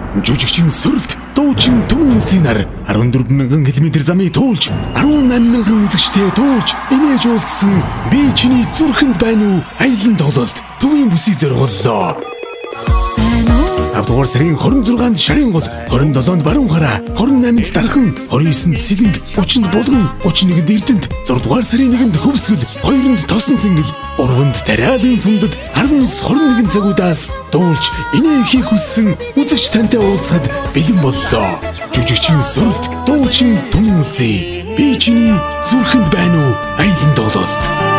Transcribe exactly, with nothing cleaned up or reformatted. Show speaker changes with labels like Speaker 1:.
Speaker 1: жүжигчин сөрөлт дуучин түмэн үлзий нар арван дөрвөн мянган км замыг туулж арван намын мянган үзэгчтэй туулж инээж уулзсан би чиний зүрхэнд байна уу аялан тоглолт төвийн бүсийг зориуллоо. авдугаар сарын хорин зургаанд шарын гол, хорин долоонд баруун гараа, хорин найманд дархан, хорин есэнд сэлэнг, гучинд булган, гучин нэгэнд эрдэнэт, зурдугаар сарын нэгэнд хөвсгөл, хоёрнд тосон цэнгэл, урванд тариалан сундад арван ес хорин нэгэн цагуудаас дуулж инээ хийх хүссэн үзэгч тантай уулзахад бэлэн боллоо. Жүжигчин сөрөлт, дуучин түмэн үлзий. Би чиний зүрхэнд байна уу аялан тоглолт.